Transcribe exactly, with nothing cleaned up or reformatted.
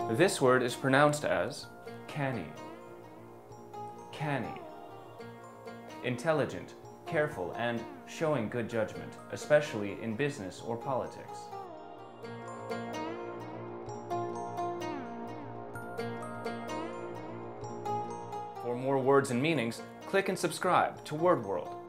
This word is pronounced as canny, canny. Intelligent, careful, and showing good judgment, especially in business or politics. For more words and meanings, click and subscribe to Word World.